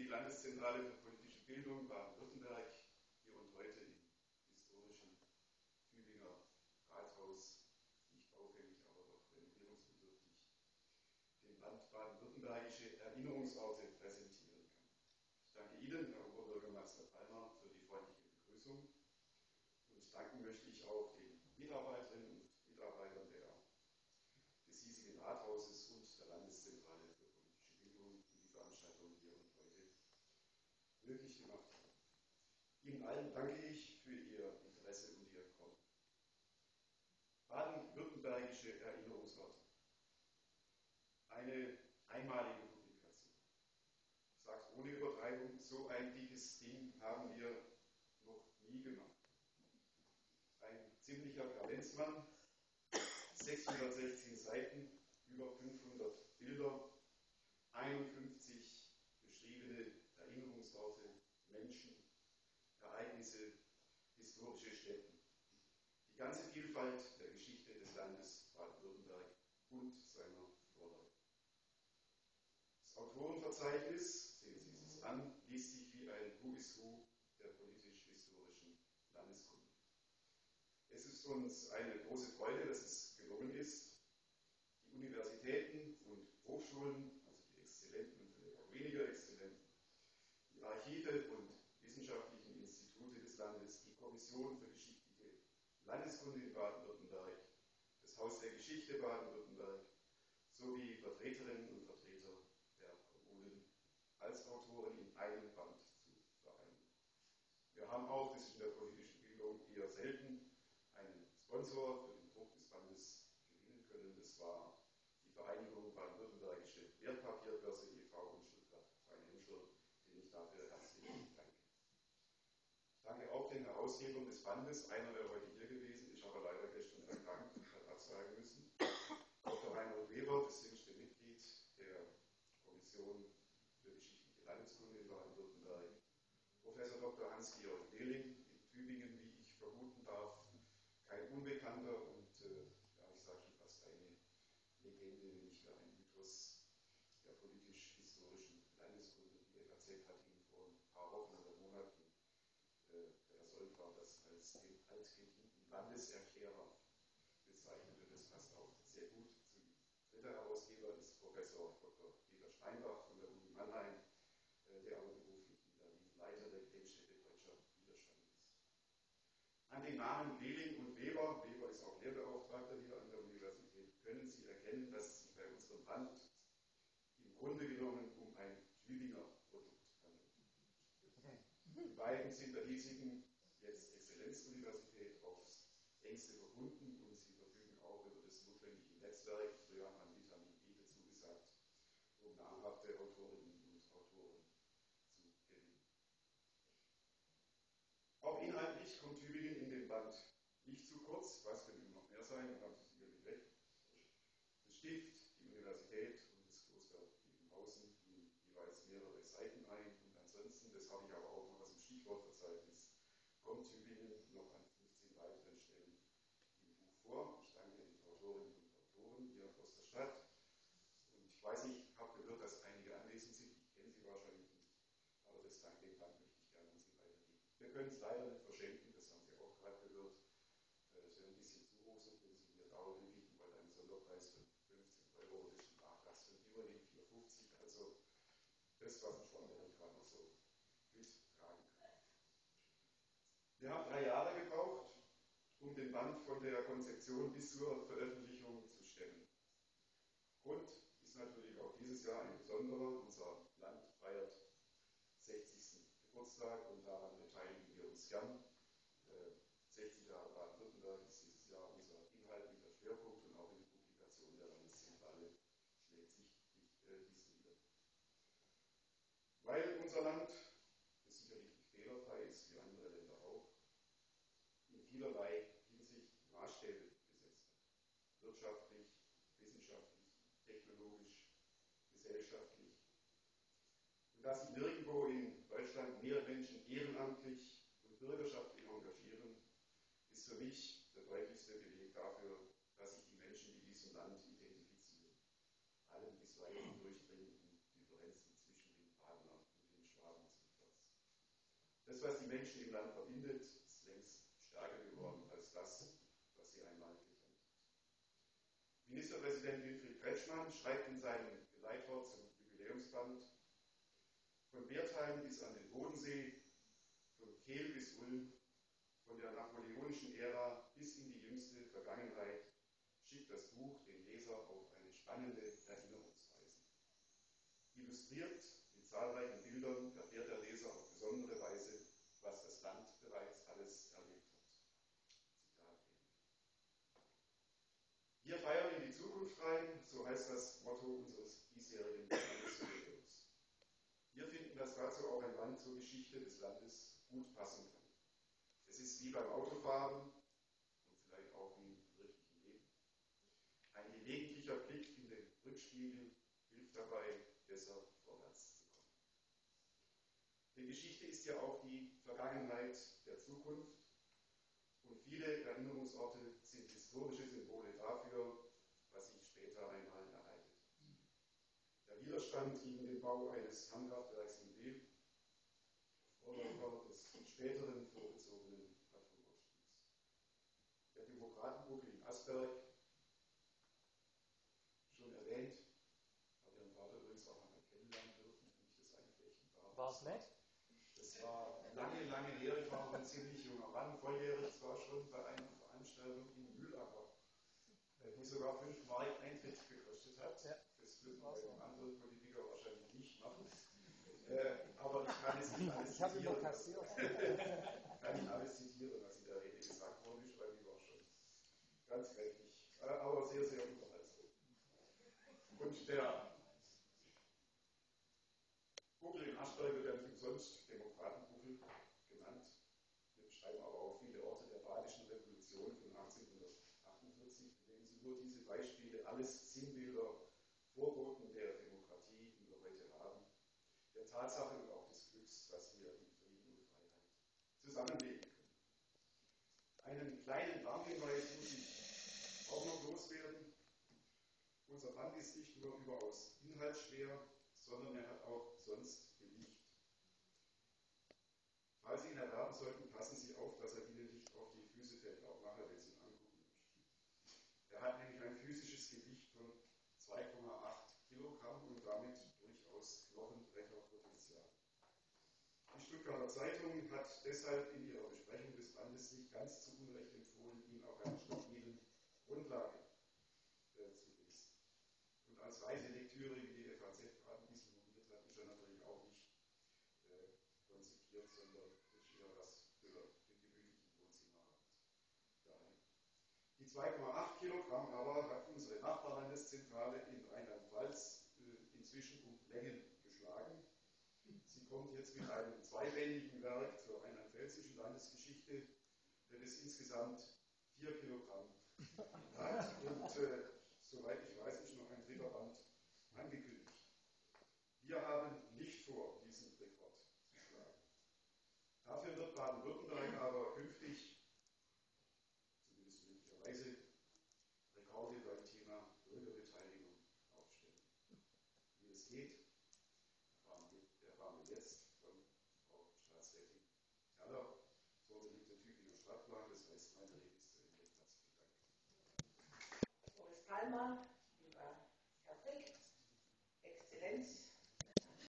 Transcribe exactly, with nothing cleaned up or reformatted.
die Landeszentrale für politische Bildung Baden-Württemberg hier und heute im historischen Tübinger Rathaus, nicht baufällig, aber doch renovierungsbedürftig, den Band Baden-Württembergische Erinnerungsorte präsentieren kann. Ich danke Ihnen, Herr Oberbürgermeister Palmer, für die freundliche Begrüßung und danken möchte ich auch den Mitarbeiterinnen und Mitarbeitern der, des hiesigen Rathauses und der Landeszentrale für politische Bildung, die die Veranstaltung hier und heute möglich gemacht haben. Ihnen allen danke ich für Ihr Interesse und Ihr Kommen. Baden-Württembergische Erinnerungsorte. Eine einmalige Publikation. Ich sage es ohne Übertreibung, so ein dickes Ding haben wir noch nie gemacht. Ein ziemlicher Kavenzmann, sechshundertsechzehn Seiten, über fünfhundert Bilder, einundfünfzig beschriebene Erinnerungsorte, Menschen, Ereignisse, historische Stätten. Die ganze Vielfalt der Geschichte des Landes Baden-Württemberg und seiner Vorläufer. Das Autorenverzeichnis, sehen Sie es an, liest sich wie ein Who is Who der politisch-historischen Landeskunde. Es ist uns eine große Freude, dass es gelungen ist, die Universitäten und Hochschulen, also die Exzellenten und vielleicht auch weniger Exzellenten, die Archive und wissenschaftlichen Institute des Landes, die Kommission für geschichtliche Landeskunde in Baden-Württemberg, das Haus der Geschichte Baden-Württemberg sowie Vertreterinnen und Vertreter der Kommunen als Autoren in einem Band zu vereinen. Wir haben auch, das ist in der politischen Bildung eher selten, einen Sponsor für den Druck des Bandes gewinnen können. Das war die Vereinigung Baden-Württembergische Wertpapierbörse e V und Stuttgart Financial, denen ich dafür herzlich danke. Ich danke auch den Herausgebern des Bandes. Einer wäre heute hier gewesen, ist aber leider gestern erkrankt und hat absagen müssen. Doktor Reinhold Weber, das jüngste Mitglied der Kommission für geschichtliche Landeskunde in Baden-Württemberg. Professor Doktor Hans-Georg Dehling in Tübingen, wie ich vermuten darf, kein Unbekannter und, äh, ja, ich sage schon fast eine Legende, wenn nicht gar ein Mythos der politisch-historischen Landeskunde. Die F A Z hat ihn vor ein paar Wochen oder Monaten äh, der Erfolg war, das als den altgedienten Landeserklärer bezeichnet und das passt auch sehr gut zu ihm. Dritter Herausgeber ist Professor Doktor Peter Steinbach von der Uni Mannheim, äh, der aber beruflich in Berlin Leiter der Gedenkstätte Deutscher Widerstand ist. An den Namen Dehling und Weber, Weber ist auch Lehrbeauftragter hier an der Universität, können Sie erkennen, dass es sich bei unserem Band im Grunde genommen um ein Tübinger Produkt handelt. Die beiden sind der hiesigen, jetzt Exzellenzuniversität, aufs engste verbunden und sie verfügen auch über das notwendige Netzwerk, früher an Vitamin B dazu gesagt, um namhafte Autorinnen und Autoren zu gewinnen. Auch inhaltlich kommt Tübingen in den Band nicht zu kurz, was könnte noch mehr sein, da haben Sie sicherlich recht. Das Stift, die Universität und das Kloster Diebenhausen nehmen jeweils mehrere Seiten ein und ansonsten, das habe ich aber auch noch aus dem Stichwortverzeichnis, kommt Tübingen noch an fünfzehn weiteren Stellen im Buch vor. Ich danke den Autorinnen und Autoren hier aus der Stadt und ich weiß nicht, ich habe gehört, dass einige anwesend sind, ich kenne sie wahrscheinlich nicht, aber das Dank, den Dank möchte ich gerne an Sie weitergeben. Wir können es leider nicht verschenken, das haben Sie auch gerade gehört. Das wäre ein bisschen zu hoch, so können Sie mir Dauer bieten, weil ein Sonderpreis von fünfzehn Euro ist ein Nachlass von über den vier fünfzig, also das, was ich von der gerade noch so mittragen kann. Wir haben drei Jahre gebraucht, um den Band von der Konzeption bis zur Veröffentlichung zu stemmen. Grund ist natürlich auch dieses Jahr ein besonderer. Unser Land feiert sechzigsten Geburtstag und daran beteiligen wir uns gern. sechzig Jahre Baden-Württemberg ist dieses Jahr unser inhaltlicher Schwerpunkt und auch in der Publikation der Landeszentrale schlägt sich dies nieder. Weil unser Land, das sicherlich nicht fehlerfrei ist, wie andere Länder auch, in vielerlei Hinsicht Maßstäbe gesetzt hat. Wirtschaftlich, wissenschaftlich, technologisch, gesellschaftlich. Und dass sich nirgendwo in Deutschland mehr Menschen ehrenamtlich und bürgerschaftlich engagieren, ist für mich der deutlichste Beleg dafür, dass sich die Menschen mit diesem Land identifizieren. Allen bisweilen durchdringenden Differenzen zwischen den Partnern und den Schwachen. Das, was die Menschen im Land verbindet, ist längst stärker geworden als das, was sie einmal getrennt hat. Ministerpräsident Winfried Kretschmann schreibt in seinem Leitwort zum Jubiläumsband: Von Wertheim bis an den Bodensee, von Kehl bis Ulm, von der napoleonischen Ära bis in die jüngste Vergangenheit, schickt das Buch den Leser auf eine spannende Erinnerungsreise. Illustriert mit zahlreichen Bildern erfährt der Leser auf besondere Weise, was das Land bereits alles erlebt hat. Zitat Ende. Wir feiern in die Zukunft rein, so heißt das Motto unseres diesjährigen Landesjubiläums. Wir finden, dass dazu auch ein Band zur Geschichte des Landes gut passen kann. Es ist wie beim Autofahren und vielleicht auch wie im wirklichen Leben. Ein gelegentlicher Blick in den Rückspiegel hilft dabei, besser vorwärts zu kommen. Denn Geschichte ist ja auch die Vergangenheit der Zukunft und viele Erinnerungsorte sind historische Symbole dafür, was sich später einmal ereignet hat. Der Widerstand gegen den Bau eines Kernkraftwerks in Wil, Vorläufer des späteren vorgezogenen Atomausstiegs. Der Demokratenbuckel in Asberg, schon erwähnt, habe Ihren Vater übrigens auch einmal kennenlernen dürfen, wenn ich das einflechten darf. War es nett? Das war lange, lange her, ich war noch ein ziemlich junger Mann, volljährig zwar schon bei einer Veranstaltung in Mühlacker, die sogar fünf Mark Eintritt gekostet hat. Ja. Das würden wir andere Politiker wahrscheinlich nicht machen. Äh, aber ich kann es nicht alles ich habe zitieren. immer kassiert. kann ich alles zitieren, was in der Rede gesagt worden ist, weil die war schon ganz kräftig, äh, aber sehr, sehr unterhaltsam. Und der Buckel in Asberg wird ja nicht umsonst Demokratenbuckel genannt. Wir beschreiben aber auch viele Orte der Badischen Revolution von achtzehnhundertachtundvierzig, in denen Sie nur diese Beispiele, alles Sinnbilder, Vorboten der Demokratie, die wir heute haben, der Tatsache und auch des Glücks, dass wir in Frieden und Freiheit zusammenleben können. Einen kleinen Warnhinweis muss ich auch noch loswerden. Unser Band ist nicht nur überaus inhaltsschwer, sondern er hat auch sonst Gewicht. Falls Sie ihn erwerben sollten, passen Sie auf, dass er Ihnen nicht auf die Füße fällt, auch nachher, wenn Sie ihn angucken möchten. Er hat nämlich ein physisches Gewicht von zwei Komma acht Kilogramm und damit durchaus Knochenbrecherpotenzial. Die Stuttgarter Zeitung hat deshalb in ihrer Besprechung des Bandes nicht ganz zu Unrecht empfohlen, ihn auf einer stabilen Grundlage äh, zu lesen. Und als Reiselektüre, wie die F A Z gerade diesen motiviert hat, ist er natürlich auch nicht äh, konzipiert, sondern ist eher was für den gemütlichen Wohnzimmerabend daheim. Die zwei Komma acht Kilogramm aber hat unsere Nachbarlandeszentrale in Rheinland-Pfalz äh, inzwischen um Längen geschlagen. Sie kommt jetzt mit einem zweibändigen Werk zur rheinland-pfälzischen Landesgeschichte, das insgesamt vier Kilogramm hat. Und äh, soweit ich weiß, ist noch ein dritter Band angekündigt. Wir haben nicht vor, diesen Rekord zu schlagen. Dafür wird Baden-Württemberg aber künftig, zumindest möglicherweise, Rekorde beim Thema Bürgerbeteiligung aufstellen. Wie es geht, erfahren wir, erfahren wir jetzt von Frau Staatsrätin Herrler. So liegt der Typ in der Stadtplan, das heißt, meine Rede ist zu Ende. Herzlichen Dank. Boris Palmer, lieber Herr Frick, Exzellenz,